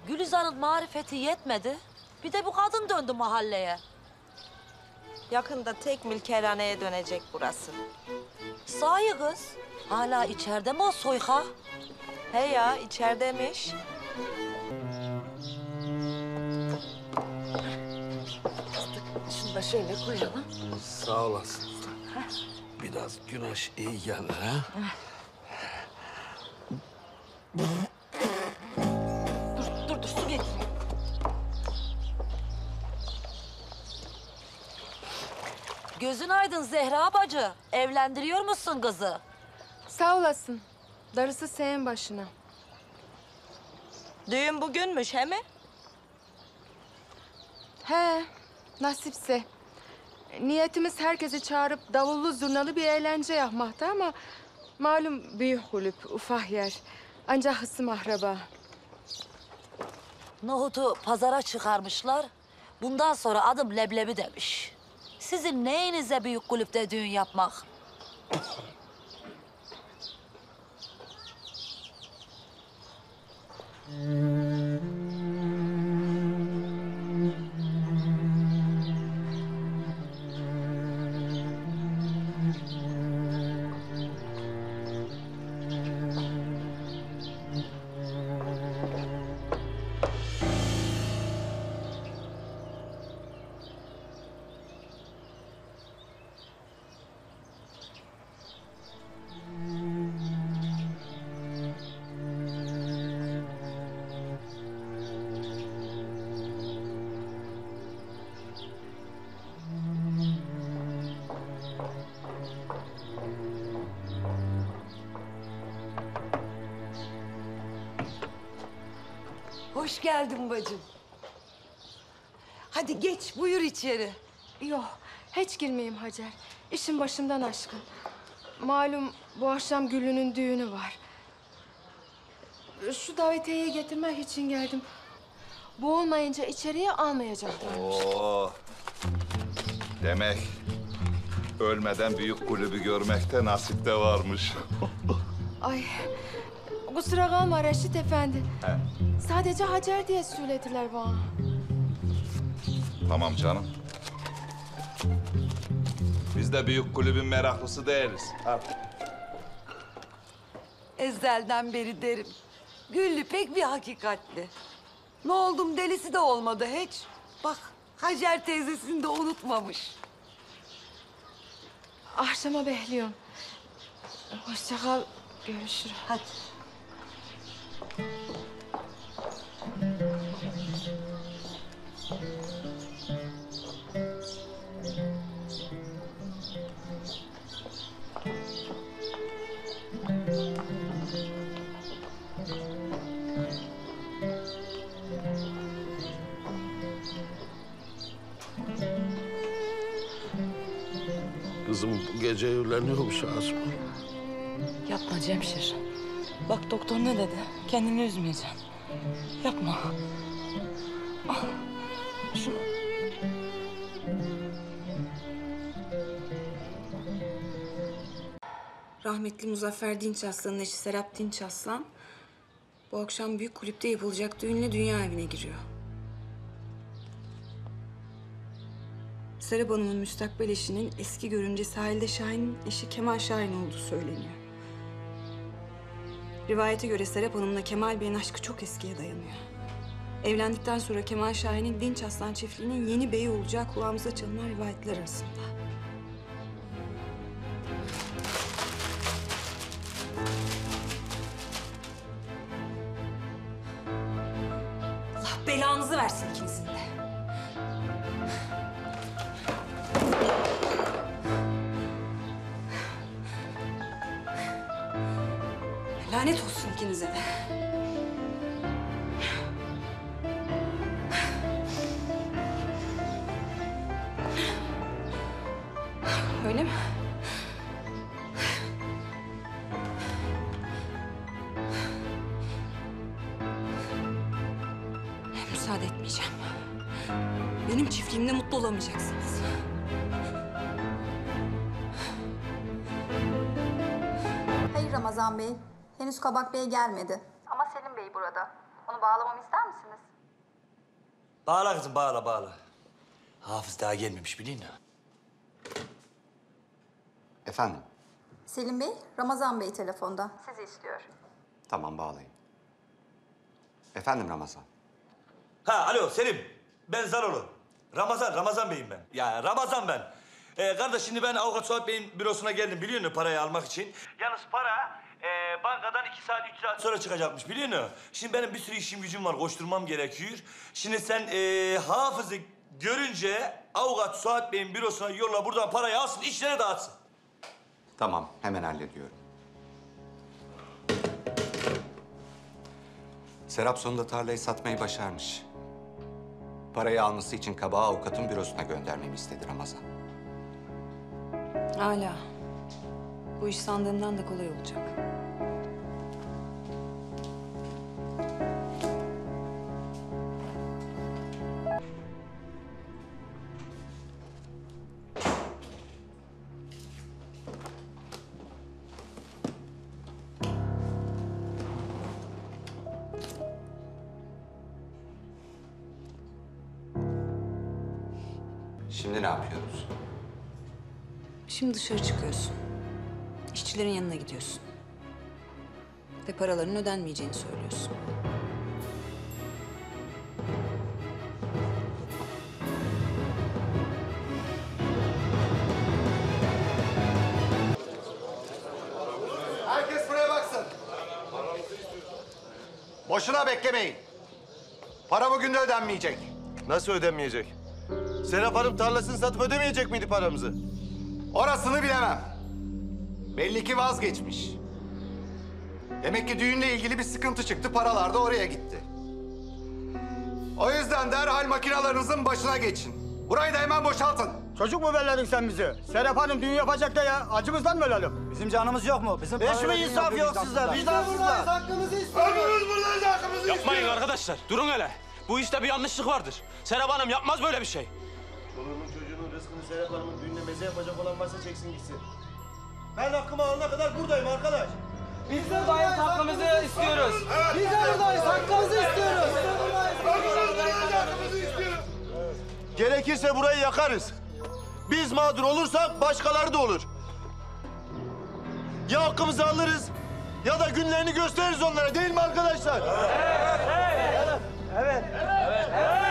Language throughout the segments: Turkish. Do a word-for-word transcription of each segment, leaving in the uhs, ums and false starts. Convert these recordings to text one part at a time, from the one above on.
Gülizar'ın marifeti yetmedi. Bir de bu kadın döndü mahalleye. Yakında tekmil kerhaneye dönecek burası. Sahi kız. Hala içeride mi o soyka? He ya, içeridemiş. Şunu da şöyle koyalım. Sağ olasın. Biraz güneş iyi gelir ha. Dur, dur, dur. Su getir. Gözün aydın Zehra bacı. Evlendiriyor musun kızı? Sağ olasın. Darısı senin başına. Düğün bugünmüş he mi? He, nasipse. Niyetimiz herkesi çağırıp davullu zurnalı bir eğlence yapmaktı ama... malum büyük kulüp, ufak yer. Ancak hısım ahraba. Nohut'u pazara çıkarmışlar. Bundan sonra adım leblebi demiş. Sizin neyinize büyük kulüpte düğün yapmak? Hoş geldin bacım. Hadi geç, buyur içeri. Yok, hiç girmeyeyim Hacer. İşin başımdan aşkın. Malum bu akşam Güllü'nün düğünü var. Şu davetiyeyi getirmek için geldim. Bu olmayınca içeriye almayacaklarmış. Oo. Demek ölmeden büyük kulübü görmekte nasip de varmış. Ay, kusura kalma Reşit Efendi. He. Sadece Hacer diye söylediler bana. Tamam canım. Biz de büyük kulübün meraklısı değiliz. Al. Ezelden beri derim. Güllü pek bir hakikatli. Ne oldum delisi de olmadı hiç. Bak Hacer teyzesini de unutmamış. Akşama bekliyorum. Hoşça kal, görüşürüz. Hadi. Kızım bu gece evleniyormuş Asma. Yapma Cemşir. Bak doktor ne dedi? Kendini üzmeyeceksin. Yapma. Ah, şunu... Rahmetli Muzaffer Dinç Aslan'ın eşi Serap Dinç Aslan... bu akşam büyük kulüpte yapılacak düğünle dünya evine giriyor. Serap Hanım'ın müstakbel eşinin eski görümcesi Halide Şahin'in eşi Kemal Şahin olduğu söyleniyor. Rivayete göre Serap Hanım'la Kemal Bey'in aşkı çok eskiye dayanıyor. Evlendikten sonra Kemal Şahin'in Dinç Aslan çiftliğinin yeni beyi olacağı kulağımıza çalınan rivayetler arasında. Allah belanızı versin ikinizin de. Lanet olsun ikinize de. Öyle mi? Müsaade etmeyeceğim. Benim çiftliğimde mutlu olamayacaksınız. Hayır Ramazan Bey. Henüz Kabak Bey gelmedi. Ama Selim Bey burada. Onu Telefonu bağlamamı ister misiniz? Bağla kızım, bağla, bağla. Hafız daha gelmemiş, biliyor musun? Efendim? Selim Bey, Ramazan Bey telefonda. Sizi istiyor. Tamam, bağlayın. Efendim Ramazan? Ha, alo Selim. Ben Zaloğlu. Ramazan, Ramazan Bey'im ben. Ya Ramazan ben. Ee, kardeş şimdi ben Avukat Suat Bey'in bürosuna geldim, biliyor musun, parayı almak için. Yalnız para e, bankadan iki saat, üç saat sonra çıkacakmış, biliyor musun? Şimdi benim bir sürü işim gücüm var, koşturmam gerekiyor. Şimdi sen e, Hafız'ı görünce Avukat Suat Bey'in bürosuna yolla, buradan parayı alsın, işlere dağıtsın. Tamam, hemen hallediyorum. Serap sonunda tarlayı satmayı başarmış. Parayı alması için Kabağı avukatın bürosuna göndermemi istedi Ramazan. Hala. Bu iş sandığımdan da kolay olacak. Şimdi ne yapıyoruz? Şimdi dışarı çıkıyorsun. İşçilerin yanına gidiyorsun. Ve paraların ödenmeyeceğini söylüyorsun. Herkes buraya baksın. Boşuna beklemeyin. Para bugün de ödenmeyecek. Nasıl ödenmeyecek? Serap Hanım tarlasını satıp ödemeyecek miydi paramızı? Orasını bilemem. Belli ki vazgeçmiş. Demek ki düğünle ilgili bir sıkıntı çıktı, paralar da oraya gitti. O yüzden derhal makinalarınızın başına geçin. Burayı da hemen boşaltın. Çocuk mu belledin sen bizi? Serap Hanım düğün yapacak da ya. Acımızdan mı ölelim? Bizim canımız yok mu? Bizim Hiç mi insaf yok sizde? Vicdansızlar. Hakkımızı istiyoruz. Hepimiz buradayız, hakkımızı Yapmayın arkadaşlar. Durun hele. Bu işte bir yanlışlık vardır. Serap Hanım yapmaz böyle bir şey. Çoluğunun çocuğunun rızkını Serap Hanım'ın düğününe meze yapacak olan varsa çeksin gitsin. Ben hakkımı alana kadar buradayım arkadaş. Biz de buradayız, hakkımızı istiyoruz. Biz de buradayız, hakkımızı istiyoruz. Gerekirse burayı yakarız. Biz mağdur olursak başkaları da olur. Ya hakkımızı alırız ya da günlerini gösteririz onlara, değil mi arkadaşlar? Evet. Evet. Evet. Evet.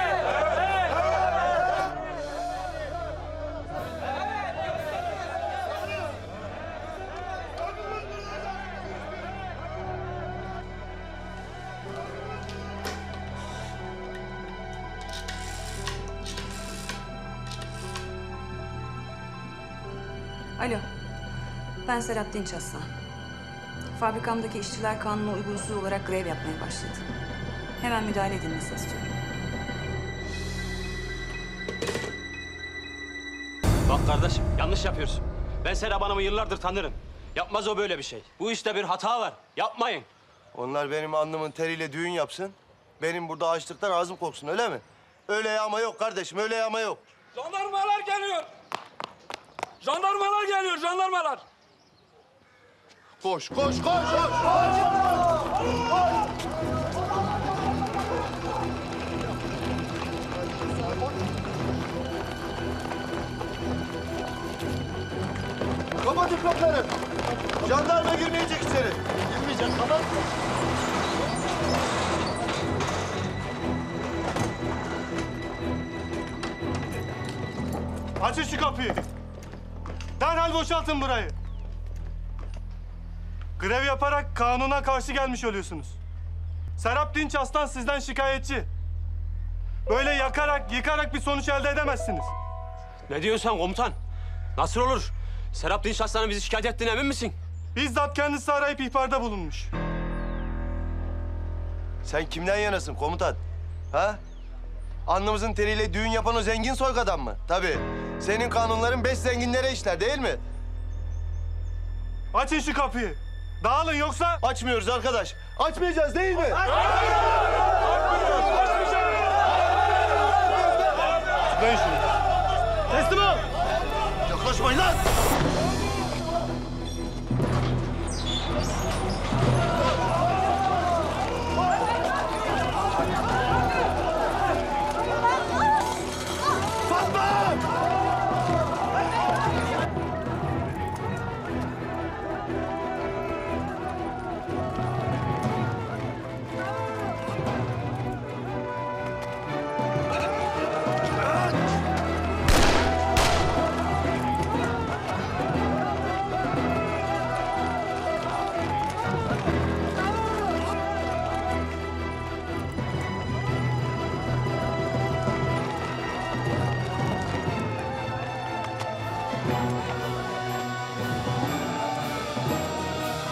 Alo. Ben Serap Dinçaslan. Fabrikamdaki işçiler kanuna uygunsuz olarak grev yapmaya başladı. Hemen müdahale edilmesini istiyorum. Bak kardeşim yanlış yapıyorsun. Ben Serap Hanım'ı yıllardır tanırım. Yapmaz o böyle bir şey. Bu işte bir hata var. Yapmayın. Onlar benim alnımın teriyle düğün yapsın. Benim burada açlıktan ağzım koksun, öyle mi? Öyle yağma yok kardeşim, öyle yağma yok. Jandarmalar geliyor. Jandarmalar geliyor, jandarmalar. Koş, koş, koş, koş! koş. Kapatın kapıları! Jandarma girmeyecek içeri. Girmeyecek, kapat. Açın şu kapıyı. Derhal boşaltın burayı. Grev yaparak kanuna karşı gelmiş oluyorsunuz. Serap Dinçaslan sizden şikayetçi. Böyle yakarak, yıkarak bir sonuç elde edemezsiniz. Ne diyorsun sen komutan? Nasıl olur? Serap Dinçaslan'ın bizi şikayet ettiğine emin misin? Bizzat kendisi arayıp ihbarda bulunmuş. Sen kimden yanasın komutan? Ha? Alnımızın teriyle düğün yapan o zengin soygadan mı? Tabii. Senin kanunların beş zenginlere işler, değil mi? Açın şu kapıyı. Dağılın yoksa... Açmıyoruz arkadaş. Açmayacağız değil mi? Tıklayın şunu. Teslim ol. Yaklaşmayın lan!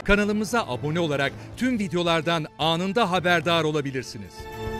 Kanalımıza abone olarak tüm videolardan anında haberdar olabilirsiniz.